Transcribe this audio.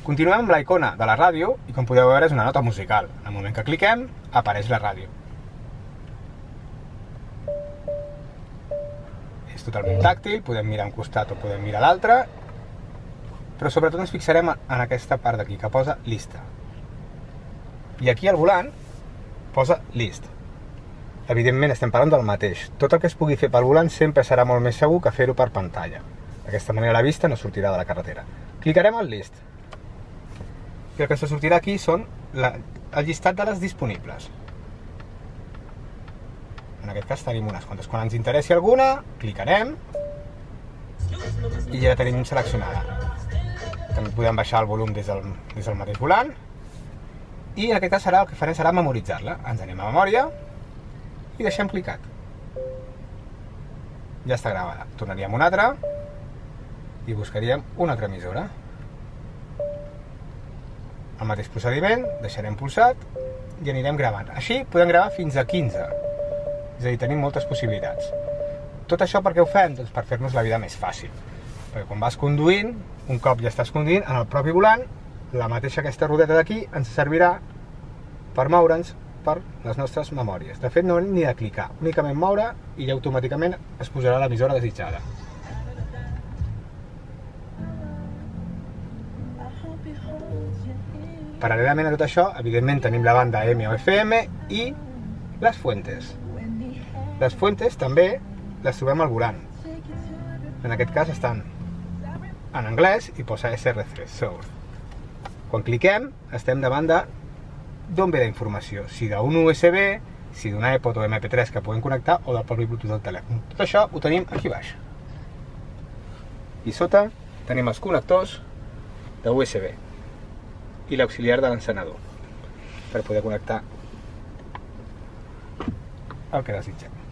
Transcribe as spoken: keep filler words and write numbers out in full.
Continuem amb la icona de la ràdio i com podeu veure és una nota musical. En el moment que cliquem apareix la ràdio. És totalment tàctil, podem mirar a un costat o podem mirar a l'altre, però sobretot ens fixarem en aquesta part d'aquí que posa llista. I aquí al volant posa list. Evidentment estem parlant del mateix. Tot el que es pugui fer pel volant sempre serà molt més segur que fer-ho per pantalla. D'aquesta manera la vista no sortirà de la carretera. Clicarem al list. I el que se sortirà aquí són la, el llistat de les disponibles. En aquest cas tenim unes quantes. Quan ens interessi alguna, clicarem i ja la tenim seleccionada. També podem baixar el volum des del, des del mateix volant i en aquest cas serà, el que farem serà memoritzar-la. Ens anem a memòria i deixem clicat. Ja està gravada. Tornaríem una altra i buscaríem una altra emissora. El mateix procediment, deixarem pulsat i anirem gravant. Així podem gravar fins a quinze. És a dir, tenim moltes possibilitats. Tot això per què ho fem? Doncs per fer-nos la vida més fàcil. Perquè quan vas conduint, un cop ja estàs conduint, en el propi volant, la mateixa aquesta rodeta d'aquí ens servirà per moure'ns per les nostres memòries. De fet, no hem ni de clicar, únicament moure i ja automàticament es posarà l'emissora desitjada. Paral·lelament a tot això, evidentment tenim la banda A M o F M i les fuentes. Les fuentes també les trobem al volant. En aquest cas estan en anglès i posa S R C, Source. Quan cliquem estem davant de d'on ve la informació, si d'un U S B, si d'un iPod o M P tres que podem connectar o del propi Bluetooth del telèfon. Tot això ho tenim aquí baix. I sota tenim els connectors de U S B i l'auxiliar de l'encenedor per poder connectar el que desitgem.